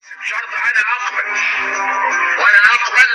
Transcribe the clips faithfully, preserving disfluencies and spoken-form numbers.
بشرط انا اقبل، وانا اقبل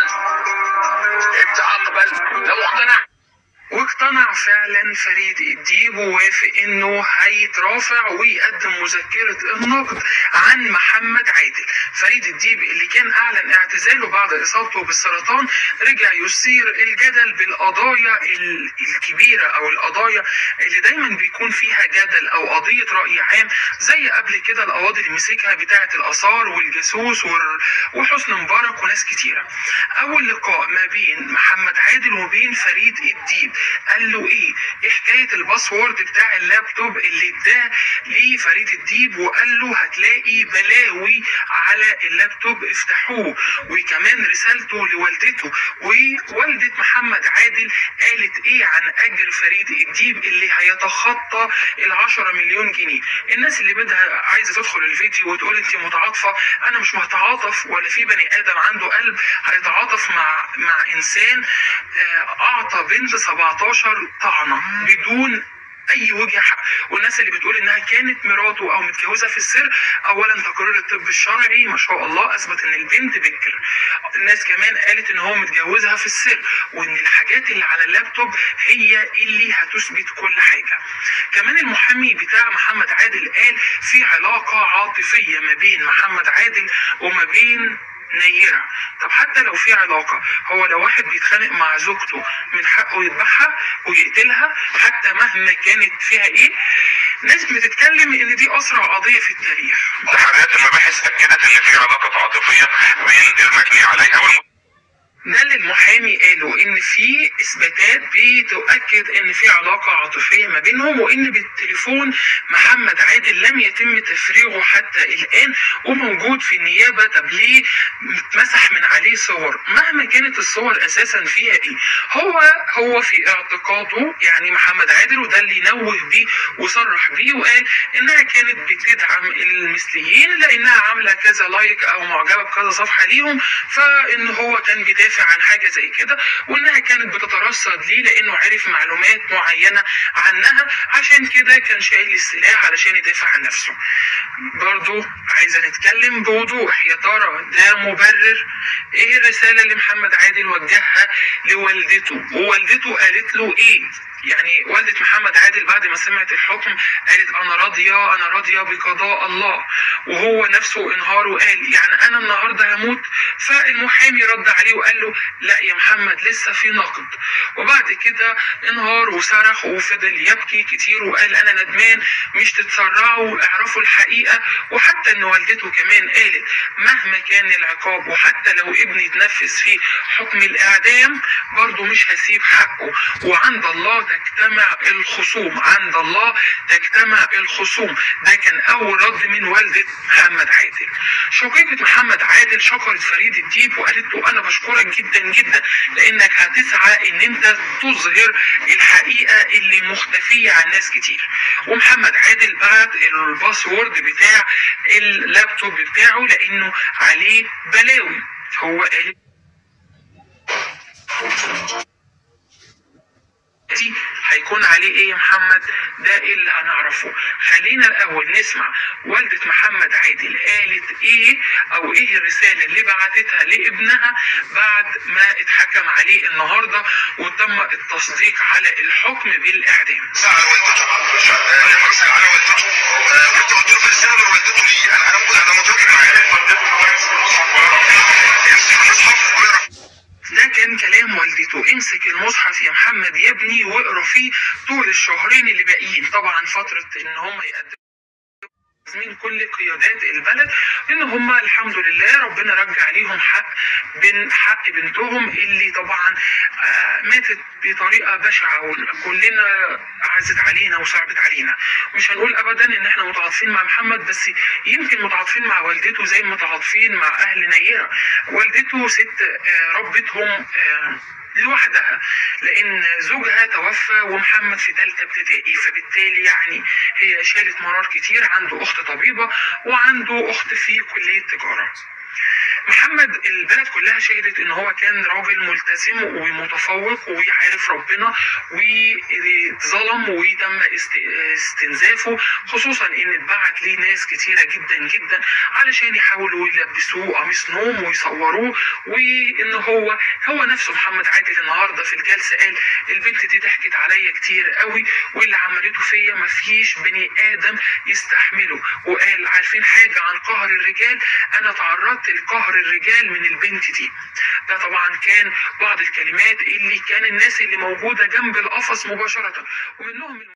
امتى اقبل؟ لو اقتنعت. واقتنع فعلا فريد الديب ووافق انه هيترافع ويقدم مذكرة النقد عن محمد عادل. فريد الديب اللي كان اعلن اعتزاله بعد اصابته بالسرطان رجع يثير الجدل بالقضايا الكبيرة او القضايا اللي دايما بيكون فيها جدل او قضية رأي عام، زي قبل كده القواضي اللي مسكها بتاعة الاثار والجاسوس وحسن مبارك وناس كتيرة. اول لقاء ما بين محمد عادل وبين فريد الديب قال له ايه؟ ايه حكايه الباسورد بتاع اللابتوب اللي اداه لفريد الديب وقال له هتلاقي بلاوي على اللابتوب افتحوه، وكمان رسالته لوالدته. ووالده محمد عادل قالت ايه عن اجر فريد الديب اللي هيتخطى العشرة مليون جنيه. الناس اللي بدها عايزه تدخل الفيديو وتقول انت متعاطفه، انا مش متعاطف، ولا في بني ادم عنده قلب هيتعاطف مع مع انسان اعطى بنت سبعتاشر طعنه بدون اي وجه حق. والناس اللي بتقول انها كانت مراته او متجوزه في السر، اولا تقرير الطب الشرعي ما شاء الله اثبت ان البنت بكر. الناس كمان قالت ان هو متجوزها في السر، وان الحاجات اللي على اللابتوب هي اللي هتثبت كل حاجه. كمان المحامي بتاع محمد عادل قال في علاقه عاطفيه ما بين محمد عادل وما بين نيرة. طب حتى لو في علاقة، هو لو واحد بيتخانق مع زوجته من حقه يذبحها ويقتلها حتى مهما كانت فيها ايه؟ ناس بتتكلم ان دي اسرع قضية في التاريخ. تحريات المباحث اكدت ان في علاقة عاطفية بين المجني عليها والم... ده اللي المحامي قاله ان في اثباتات بتؤكد ان في علاقه عاطفيه ما بينهم، وان بالتليفون محمد عادل لم يتم تفريغه حتى الان وموجود في النيابه. طب ليه اتمسح من عليه صور؟ مهما كانت الصور اساسا فيها ايه، هو هو في اعتقاده يعني محمد عادل، وده اللي نوه بيه وصرح بيه وقال انها كانت بتدعم المثليين لانها عامله كذا لايك او معجبه بكذا صفحه ليهم، فان هو كان بيدافع عن حاجه زي كده، وانها كانت بتترصد ليه لانه عرف معلومات معينه عنها، عشان كده كان شايل السلاح علشان يدافع عن نفسه. برضو عايزه نتكلم بوضوح، يا ترى ده مبرر؟ ايه الرساله اللي محمد عادل وجهها لوالدته؟ ووالدته قالت له ايه؟ يعني والدة محمد عادل بعد ما سمعت الحكم قالت انا راضية انا راضية بقضاء الله، وهو نفسه انهار وقال يعني انا النهاردة هموت. فالمحامي رد عليه وقال له لا يا محمد لسه في نقد. وبعد كده انهار وصرخ وفضل يبكي كتير وقال انا ندمان، مش تتسرعوا، اعرفوا الحقيقة. وحتى ان والدته كمان قالت مهما كان العقاب وحتى لو ابني اتنفذ فيه حكم الاعدام برضه مش هسيب حقه، وعند الله تجتمع الخصوم، عند الله تجتمع الخصوم. ده كان اول رد من والدة محمد عادل. شقيقة محمد عادل شكرت فريد الديب وقالت له انا بشكرك جدا جدا لانك هتسعى ان انت تظهر الحقيقة اللي مختفية عن ناس كتير. ومحمد عادل بعت الباسورد بتاع اللابتوب بتاعه لانه عليه بلاوي. هو قال هيكون عليه ايه يا محمد؟ ده اللي هنعرفه. خلينا الاول نسمع والدة محمد عادل قالت ايه، او ايه الرسالة اللي بعتتها لابنها بعد ما اتحكم عليه النهاردة وتم التصديق على الحكم بالاعدام. على والدته على والدته وانت قلت له في رسالة لوالدته ليه؟ انا انا انا متواجد معاه. يمسك المصحف ويقرا. ده كان كلام والدته، امسك المصحف يا محمد يا ابني واقرا فيه طول الشهرين اللي باقيين. طبعا فترة ان هم يقدموا من كل قيادات البلد ان هم الحمد لله ربنا رجع عليهم حق بن حق بنتهم اللي طبعا آه ماتت بطريقه بشعه وكلنا عزت علينا وصعبت علينا. مش هنقول ابدا ان احنا متعاطفين مع محمد، بس يمكن متعاطفين مع والدته زي متعاطفين مع اهل نيرة. والدته ست آه ربتهم آه لوحدها لان زوجها توفى ومحمد في ثالثه ابتدائي، فبالتالي يعني هي شالت مرار كتير. عنده اخت طبيبه وعنده اخت في كليه تجاره. محمد البلد كلها شهدت ان هو كان راجل ملتزم ومتفوق وعارف ربنا، وظلم وتم استنزافه، خصوصا ان اتبعت ليه ناس كتيرة جدا جدا علشان يحاولوا يلبسوه قميص نوم ويصوروه، وان هو هو نفسه محمد عادل النهارده في الجلسة قال البنت دي ضحكت عليا كتير قوي، واللي عملته فيا مفيش بني ادم يستحمله. وقال عارفين حاجة عن قهر الرجال؟ انا تعرضت لقهر الرجال من البنت دي. ده طبعا كان بعض الكلمات اللي كان الناس اللي موجودة جنب القفص مباشرة، ومنهم